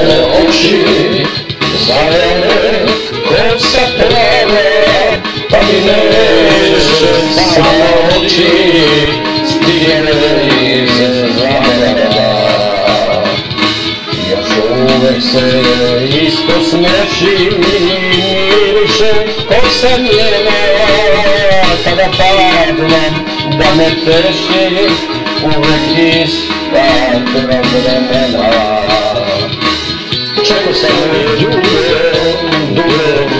Crne oči, zavene, kosa plava, pa mi neće samo oči stigane iz zamera. Još uvek se isto smeši, miriše kosa njena, kada padnem da me teši, uvek ista vremena. Čekao sam dugo,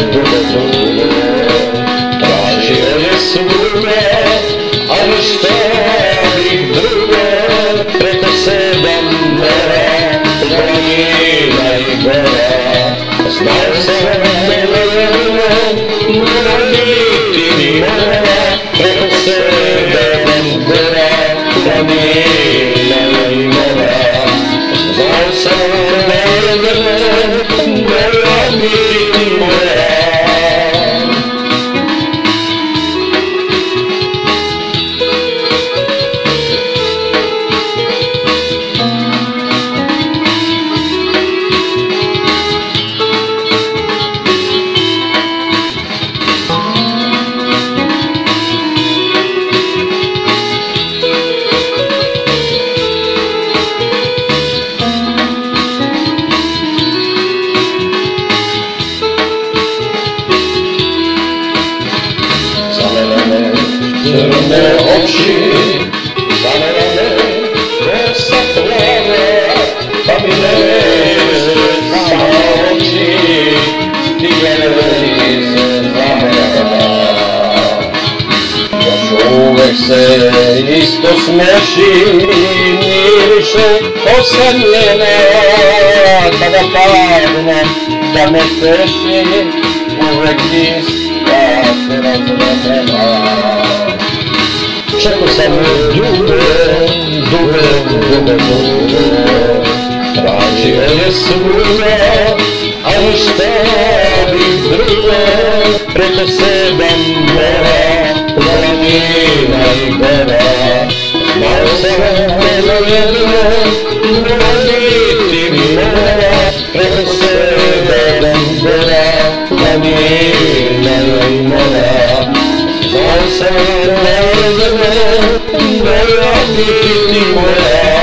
tražio je svuda, ali šta bih drugo, preko 7 mera, planina i gora. Znao sam mora biti ni mora, preko 7 gora, planina i gora. Znao sam crne oči, zamerane, kosa plava, pa mi neće samo oči stigane iz zamera. Još uvek se isto smeši, miriše kosa njena, kada padnem da me teši, uvek ista vremena. Čekao sam dugo, tražio je svuda, ali šta bih drugo, preko 7 mera, planina i gora. Znao sam mora biti mi mora, preko 7 gora, planina i gora. Znao sam mora biti ti moja.